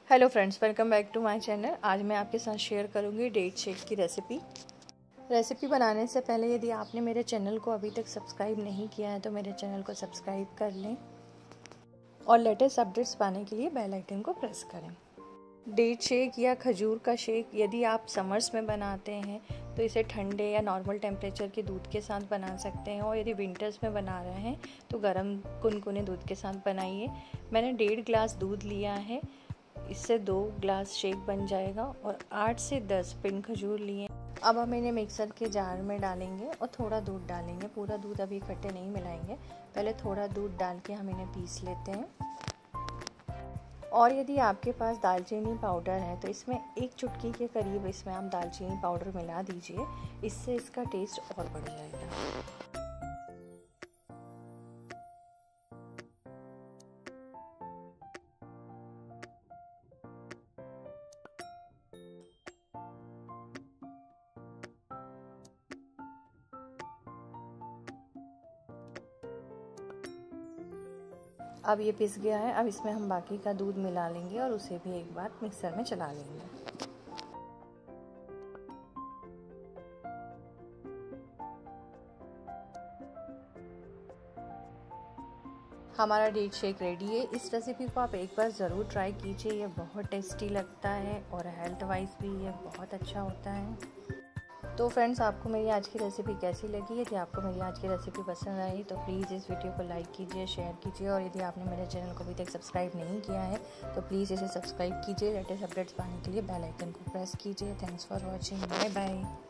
Hello friends, welcome back to my channel. आज मैं आपके साथ शेयर करूंगी डेट शेक की रेसिपी बनाने से पहले यदि आपने मेरे चैनल को अभी तक सब्सक्राइब नहीं किया है तो मेरे चैनल को सब्सक्राइब कर लें और लेटेस्ट अपडेट्स पाने के लिए बेल आइकन को प्रेस करें। डेट शेक या खजूर का शेक यदि आप समर्स में बनाते हैं तो इसे ठंडे या नॉर्मल टेम्परेचर के दूध के साथ बना सकते हैं, और यदि विंटर्स में बना रहे हैं तो गर्म कुनकुने दूध के साथ बनाइए। मैंने 1.5 गिलास दूध लिया है, इससे 2 गिलास शेक बन जाएगा, और 8 से 10 पिन खजूर लिए। अब हम इन्हें मिक्सर के जार में डालेंगे और थोड़ा दूध डालेंगे। पूरा दूध अभी इकट्ठे नहीं मिलाएंगे, पहले थोड़ा दूध डाल के हम इन्हें पीस लेते हैं। और यदि आपके पास दालचीनी पाउडर है तो इसमें 1 चुटकी के करीब इसमें आप दालचीनी पाउडर मिला दीजिए, इससे इसका टेस्ट और बढ़ जाएगा। अब ये पिस गया है। अब इसमें हम बाकी का दूध मिला लेंगे और उसे भी एक बार मिक्सर में चला लेंगे। हमारा डेट शेक रेडी है। इस रेसिपी को आप एक बार ज़रूर ट्राई कीजिए, ये बहुत टेस्टी लगता है और हेल्थ वाइज भी ये बहुत अच्छा होता है। तो फ्रेंड्स, आपको मेरी आज की रेसिपी कैसी लगी? यदि आपको मेरी आज की रेसिपी पसंद आई तो प्लीज़ इस वीडियो को लाइक कीजिए, शेयर कीजिए, और यदि आपने मेरे चैनल को अभी तक सब्सक्राइब नहीं किया है तो प्लीज़ इसे सब्सक्राइब कीजिए। लेटेस्ट अपडेट्स पाने के लिए बेल आइकन को प्रेस कीजिए। Thanks for watching. Bye bye.